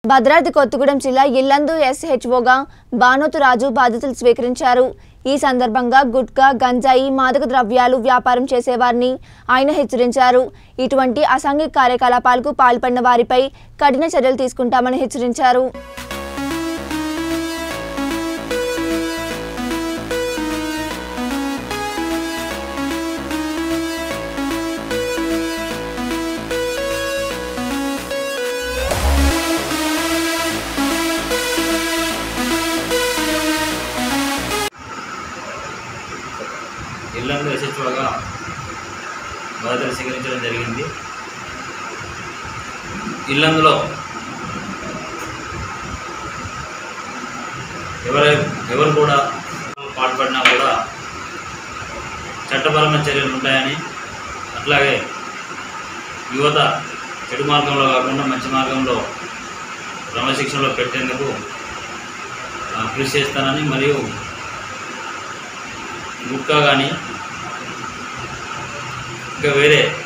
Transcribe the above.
భద్రాద్రి కొత్తగూడెం జిల్లా ఇల్లందు SHOగా బానోతు రాజు బాధ్యతలు స్వీకరించారు। ఈ సందర్భంగా గుట్కా, గంజాయి, మాదక ద్రవ్యాలు వ్యాపారం చేసేవారిని ఆయన హెచ్చరించారు। ఇటువంటి అసాంఘిక కార్యకలాపాలకు పాల్పడిన వారిపై కఠిన చర్యలు తీసుకుంటామని హెచ్చరించారు। ఇల్లందు SHOగా బాధ్యతలు స్వీకరించడం జరిగింది। ఇల్లందులో ఎవరు కూడా పాల్పడినా కూడా చట్టపరమైన చర్యలు ఉంటాయని, అట్లాగే యువత చెడు మార్గంలో కాకుండా మంచి మార్గంలో క్రమశిక్షణలో పెట్టేందుకు కృషి చేస్తానని, మరియు గుట్కా కానీ ఇంకా వేరే